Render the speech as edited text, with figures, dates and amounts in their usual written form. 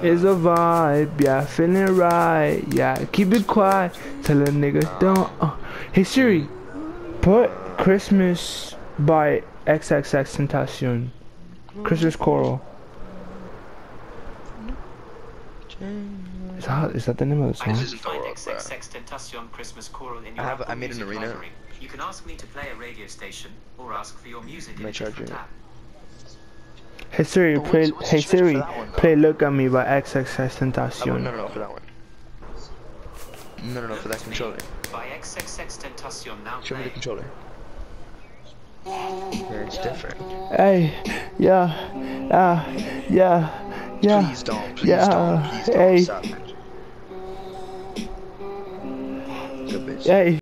It's a vibe, yeah, feeling right, yeah, keep it quiet, tell a nigga don't, Hey Siri, put Christmas by XXXTentacion, Christmas Choral. Is that the name of the song? Find XXXTentacion Christmas Choral in your Apple Music library. You can ask me to play a radio station, or ask for your music in a different app. Hey Siri, play Look at Me by XXXTentacion. No, for that one. No, for that controller. By XXXTentacion now. Show me the controller. Yeah, it's different. Hey, yeah. Please don't, stop. Hey. Stop. Good bitch. Hey.